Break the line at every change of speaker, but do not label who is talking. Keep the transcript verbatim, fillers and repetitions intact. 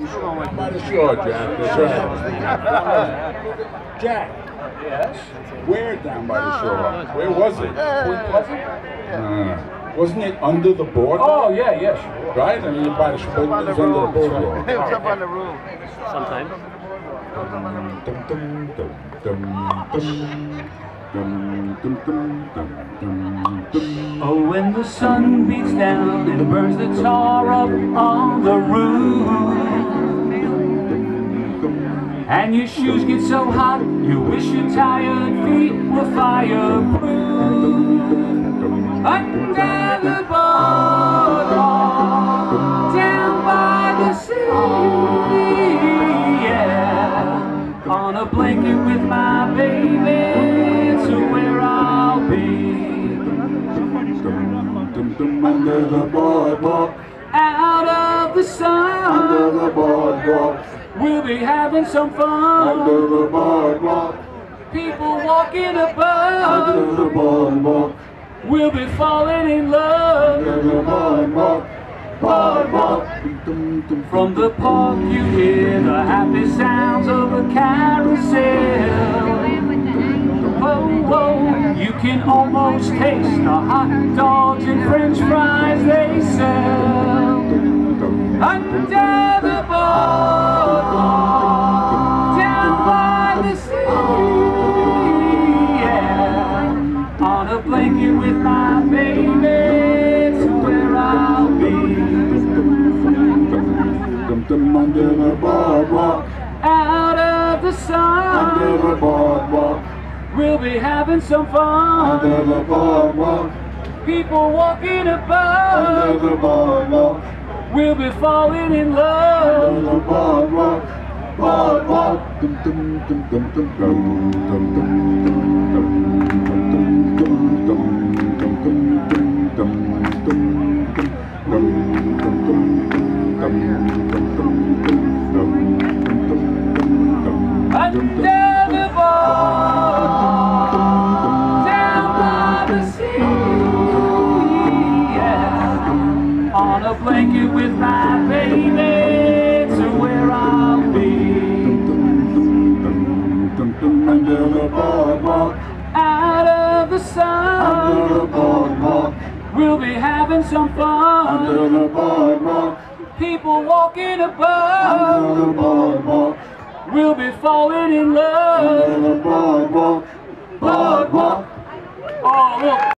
By the shore, Jack. That's right. Jack.
Yes?
Where down by the shore? Where was it?
Point Pleasant?
Uh, wasn't it under the boardwalk?
Oh, yeah, yeah, sure.
Right? I mean, by the shore, it was under the boardwalk.
It was up on the roof.
Sometimes.
Dum, dum, dum, dum, dum, dum, dum, dum, dum, dum, dum.
Oh, when the sun beats down and burns the tar up on the roof, and your shoes get so hot, you wish your tired feet were fireproof. Under the boardwalk, down by the sea, yeah, on a blanket with my baby, to where I'll be.
Under the boardwalk,
Out of the sun,
under the boardwalk,
we'll be having some fun.
under the boardwalk,
People walking
under
above,
the boardwalk,
we'll be falling in love.
under the boardwalk, boardwalk.
From the park you hear the happy sounds of a carousel. Whoa, whoa, you can almost taste the hot dogs and french fries they sell. Under the boardwalk, down by the sea, yeah, on a blanket with my baby, to where I'll be.
Under the boardwalk,
Out of the sun,
under the boardwalk,
we'll be having some fun.
under the boardwalk,
People walking
under
above,
the boardwalk,
we'll be falling in
under
love.
the boardwalk, boardwalk. Dum dum dum dum dum dum dum dum dum dum dum dum dum dum
Under the boardwalk, down by the sea, yeah, on a blanket with my baby, to where I'll be.
Under the boardwalk,
Out of the sun,
under the boardwalk,
we'll be having some
under
fun.
the boardwalk,
People walking
under
above,
the boardwalk,
we'll be falling in love.
under the boardwalk, boardwalk.
Oh, look.